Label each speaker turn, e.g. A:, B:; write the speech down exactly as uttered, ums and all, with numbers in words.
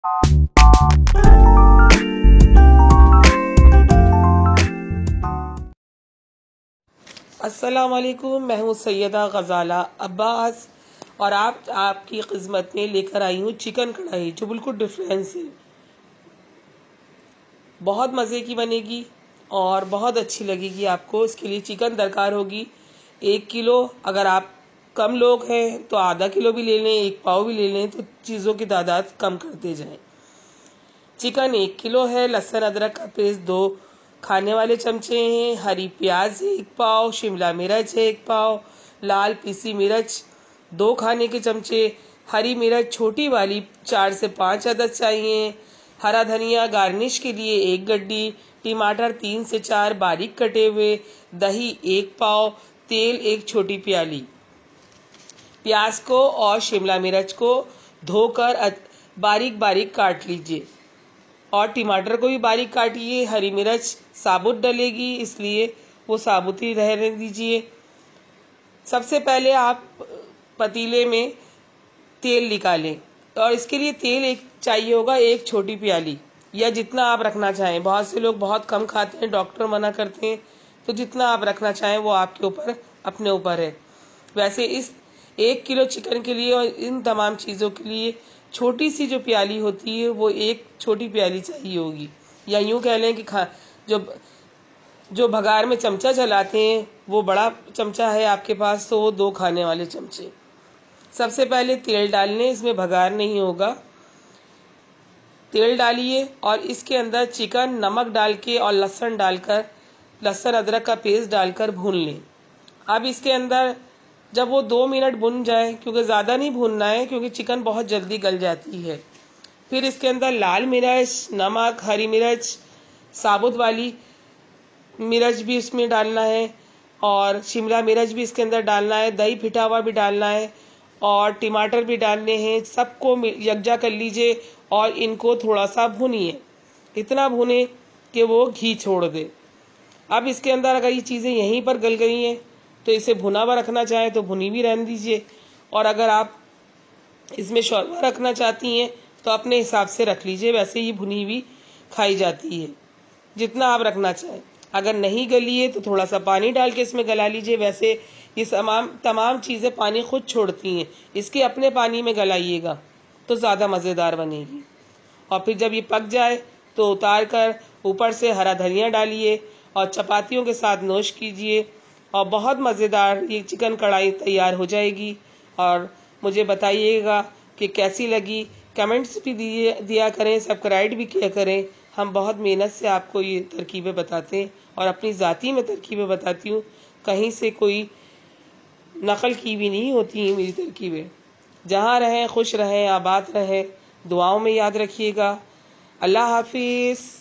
A: अस्सलाम वालेकुम, मैं हूँ सैयदा गज़ाला अब्बास और आप आपकी खिदमत में लेकर आई हूँ चिकन कढ़ाई जो बिल्कुल डिफरेंस है। बहुत मज़े की बनेगी और बहुत अच्छी लगेगी आपको। इसके लिए चिकन दरकार होगी एक किलो। अगर आप कम लोग हैं तो आधा किलो भी ले लें, एक पाव भी ले लें, तो चीज़ों की तादाद कम करते जाएं। चिकन एक किलो है। लहसुन अदरक का पेस्ट दो खाने वाले चमचे हैं। हरी प्याज एक पाव, शिमला मिर्च एक पाव, लाल पीसी मिर्च दो खाने के चमचे, हरी मिर्च छोटी वाली चार से पाँच अदद चाहिए, हरा धनिया गार्निश के लिए एक गड्डी, टमाटर तीन से चार बारीक कटे हुए, दही एक पाव, तेल एक छोटी प्याली। प्याज को और शिमला मिर्च को धोकर बारीक बारीक काट लीजिए और टमाटर को भी बारीक काटिए। हरी मिर्च साबुत डलेगी इसलिए वो साबुत ही रहने दीजिए। सबसे पहले आप पतीले में तेल निकालें और इसके लिए तेल एक चाहिए होगा एक छोटी प्याली या जितना आप रखना चाहें। बहुत से लोग बहुत कम खाते हैं, डॉक्टर मना करते हैं, तो जितना आप रखना चाहें वो आपके ऊपर अपने ऊपर है। वैसे इस एक किलो चिकन के लिए और इन तमाम चीज़ों के लिए छोटी सी जो प्याली होती है वो एक छोटी प्याली चाहिए होगी, या यूं कह लें कि खा जो जो भगार में चमचा चलाते हैं वो बड़ा चमचा है आपके पास तो वो दो खाने वाले चमचे। सबसे पहले तेल डालने, इसमें भगार नहीं होगा। तेल डालिए और इसके अंदर चिकन नमक डाल के और लहसुन डालकर लहसुन अदरक का पेस्ट डालकर भून लें। अब इसके अंदर जब वो दो मिनट भुन जाए, क्योंकि ज़्यादा नहीं भूनना है क्योंकि चिकन बहुत जल्दी गल जाती है, फिर इसके अंदर लाल मिर्च, नमक, हरी मिर्च, साबुत वाली मिर्च भी इसमें डालना है और शिमला मिर्च भी इसके अंदर डालना है, दही फिटा हुआ भी डालना है और टमाटर भी डालने हैं। सबको यकजा कर लीजिए और इनको थोड़ा सा भूनिए, इतना भुने कि वो घी छोड़ दे। अब इसके अंदर अगर ये चीज़ें यहीं पर गल गई हैं तो इसे भुना हुआ रखना चाहें तो भुनी भी रहने दीजिए, और अगर आप इसमें शौरबा रखना चाहती हैं तो अपने हिसाब से रख लीजिए। वैसे ही भुनी हुई खाई जाती है, जितना आप रखना चाहें। अगर नहीं गली है तो थोड़ा सा पानी डाल के इसमें गला लीजिए। वैसे ये तमाम तमाम चीज़ें पानी खुद छोड़ती हैं, इसके अपने पानी में गलाइएगा तो ज़्यादा मज़ेदार बनेगी। और फिर जब ये पक जाए तो उतार कर ऊपर से हरा धनिया डालिए और चपातियों के साथ नोश कीजिए और बहुत मज़ेदार ये चिकन कढ़ाई तैयार हो जाएगी। और मुझे बताइएगा कि कैसी लगी, कमेंट्स भी दिए दिया करें, सब्सक्राइब भी किया करें। हम बहुत मेहनत से आपको ये तरकीबें बताते हैं और अपनी ज़ाती में तरकीबें बताती हूँ, कहीं से कोई नकल की भी नहीं होती हैं मेरी तरकीबें। जहाँ रहें खुश रहें, आबाद रहें, दुआओं में याद रखिएगा। अल्लाह हाफिज़।